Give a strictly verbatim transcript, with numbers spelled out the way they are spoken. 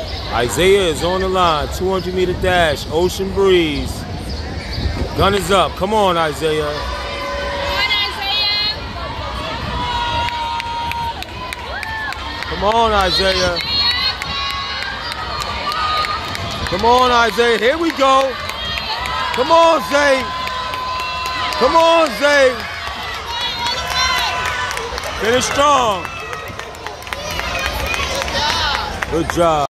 Isaiah is on the line. two hundred meter dash. Ocean Breeze. Gun is up. Come on, Isaiah. Come on, Isaiah. Come on, Isaiah. Here we go. Come on, Zay. Come on, Zay. Finish strong. Good job.